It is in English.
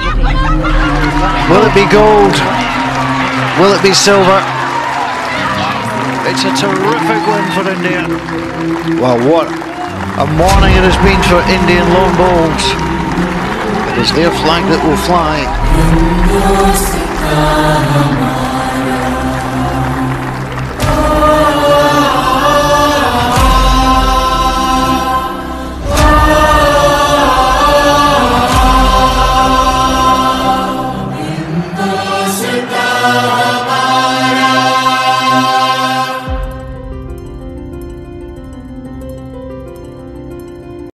Will it be gold? Will it be silver? It's a terrific win for India. Well, what a morning it has been for Indian lawn bowls. It is their flag that will fly.